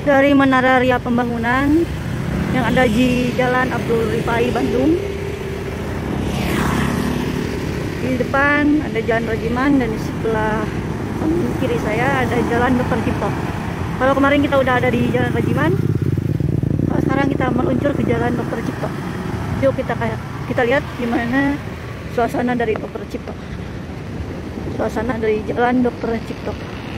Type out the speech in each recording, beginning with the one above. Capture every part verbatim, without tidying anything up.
dari Menara Ria Pembangunan yang ada di Jalan Abdul Rifai, Bandung. Di depan ada Jalan Rajiman dan di sebelah kiri saya ada Jalan Dokter Cipto. Kalau kemarin kita udah ada di Jalan Rajiman, kalau sekarang kita meluncur ke Jalan Dokter Cipto. Yuk kita kayak kita lihat gimana suasana dari Dokter Cipto. Suasana dari Jalan Dokter Cipto.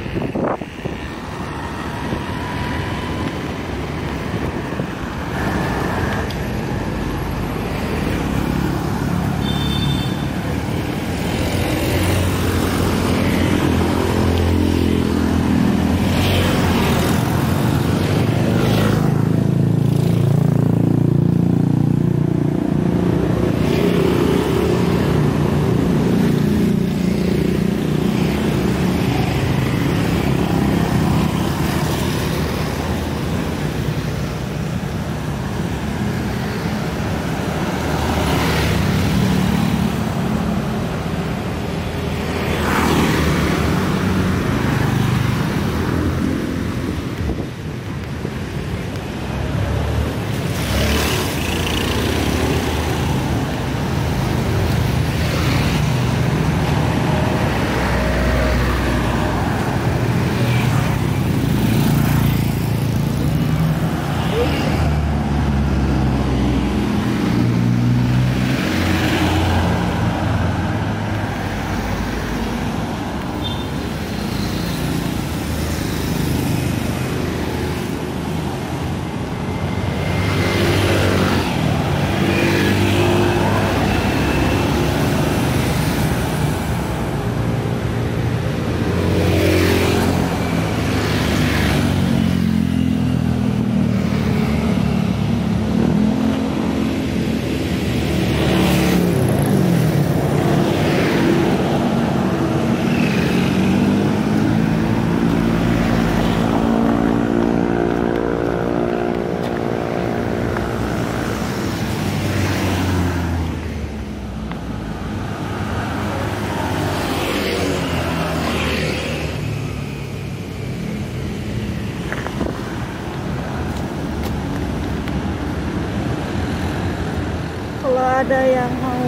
Kalau ada yang mau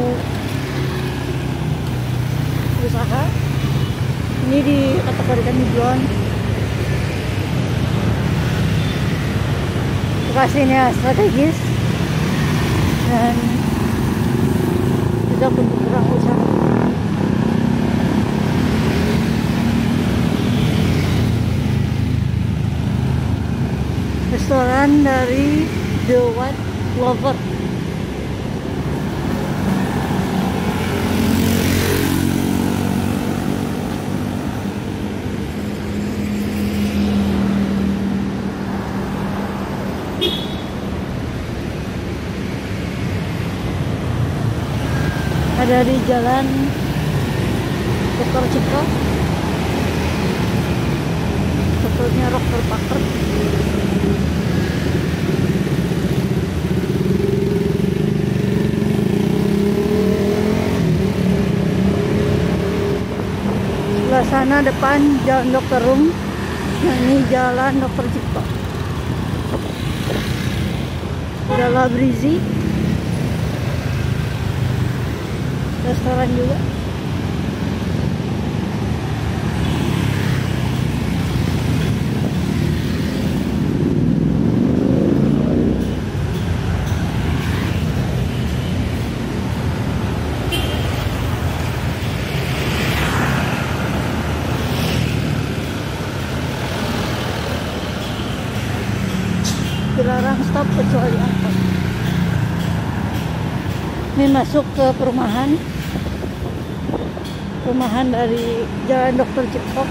usaha, ini dikategorikan hijauan. Lokasinya strategis dan tidak untuk kurang usaha. Restoran dari The White Clover. Ada di Jalan Dokter Cipto. Dokternya Dokter Paker. Sebelah sana depan Jalan Dokter Rum. Nah, ini Jalan Dokter Cipto. Jalan Brizi. Restoran juga. Dilarang stop kecuali angkot. Ini masuk ke perumahan. Perumahan dari Jalan Dokter Cipto.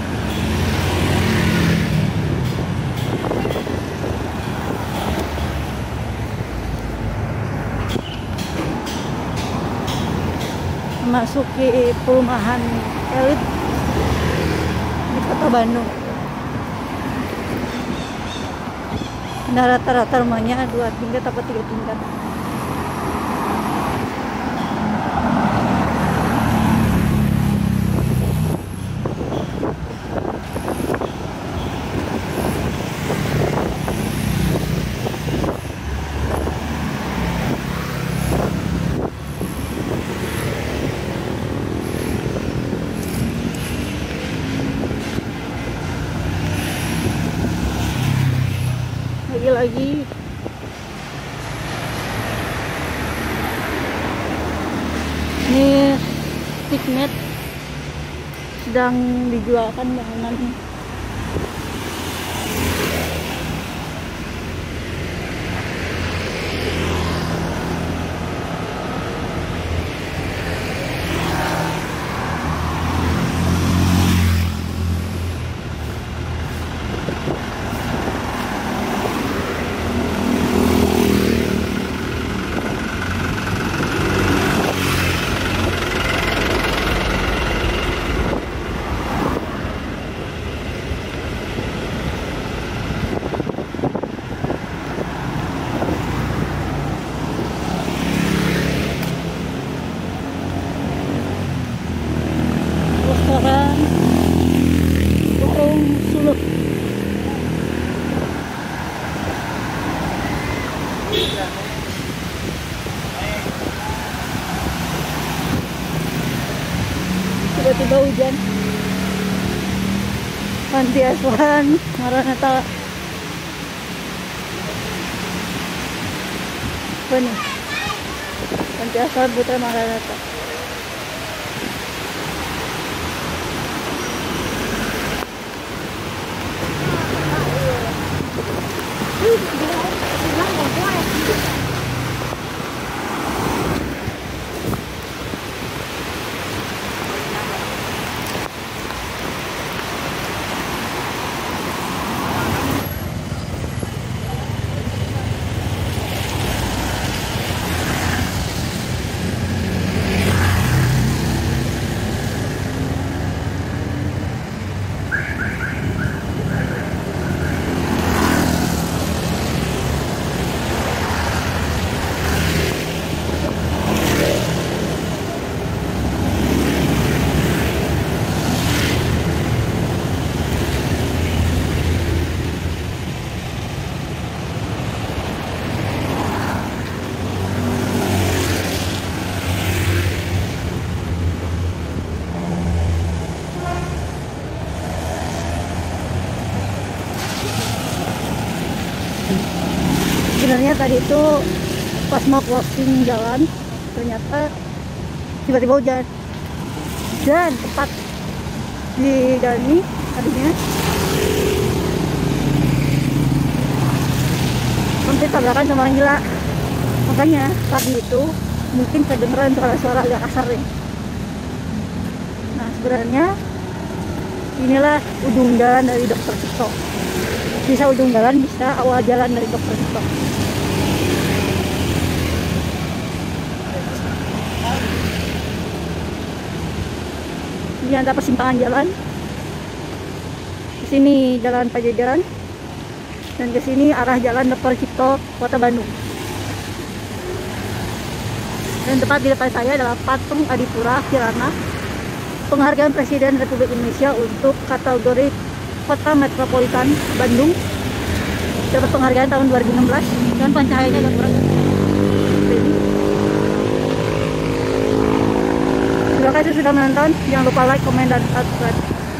Memasuki perumahan elit di Kota Bandung. Nah, rata-rata rumahnya dua tingkat atau tiga tingkat. Signet sedang dijualkan bangunannya. Restoran Warung Suluk. Tiba-tiba hujan. Panti Asuhan Maranatha. Apa nih? Panti Asuhan Putra Maranatha. Sebenarnya tadi itu pas mau crossing jalan, ternyata tiba-tiba hujan dan tepat di jalan ini tadinya hampir tabrakan sama orang gila. Makanya tadi itu mungkin kedengeran suara-suara agak kasar nih. Nah sebenarnya inilah ujung jalan dari Dokter Cipto. Bisa ujung jalan, bisa awal jalan dari Dokter Cipto. Ini ada persimpangan jalan. Di sini jalan Pajajaran dan ke sini arah jalan Dokter Cipto, Kota Bandung. Dan tepat di depan saya adalah patung Adipura Kirana, penghargaan Presiden Republik Indonesia untuk kategori Kota Metropolitan Bandung. Dapat penghargaan tahun dua ribu enam belas dan pencahayanya agak kurang. Terima kasih sudah menonton. Jangan lupa like, komen, dan subscribe.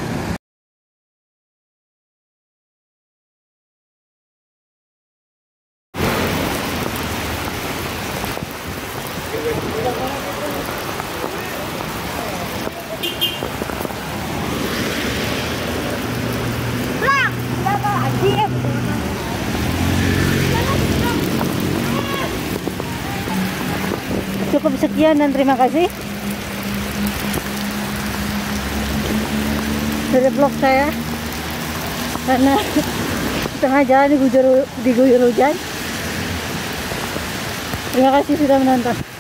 Cukup sekian dan terima kasih dari vlog saya, karena tengah jalan diguyur, diguyur hujan. Terima kasih sudah menonton.